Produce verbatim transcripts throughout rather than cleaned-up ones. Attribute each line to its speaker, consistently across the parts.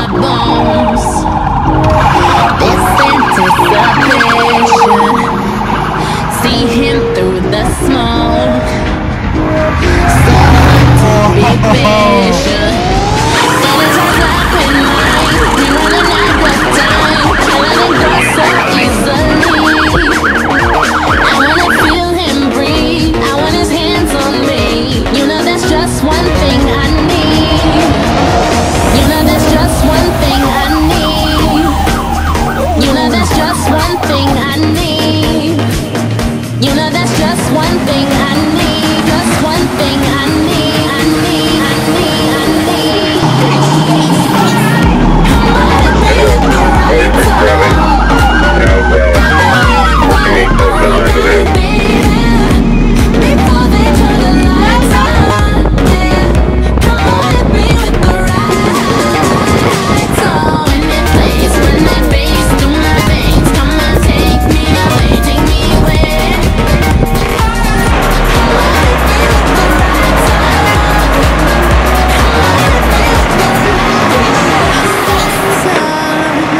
Speaker 1: bones. This anticipation, see him through the smoke. So hard to be patient. Soon as I slap in mine, we wanna never die. I let it go so easily. I wanna feel him breathe. I want his hands on me. You know there's just one thing I need. You know there's just one thing I need. You know there's just one thing I need. You know there's just one thing I need. Just one thing I need. I need, I need, I need. I wanna be with the right time. I wanna be here before they turn the lights on. Yeah, I wanna be with the right time. When it plays, when that bass through my veins, come on, take me away, take me away. I wanna be with the right time. I wanna be with the right time.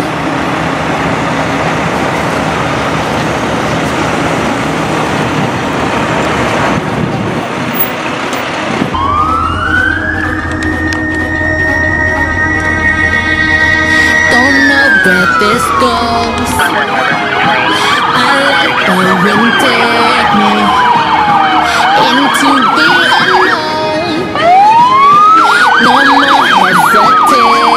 Speaker 1: Don't know where this goes. I let the wind take me into the unknown. No more hesitation.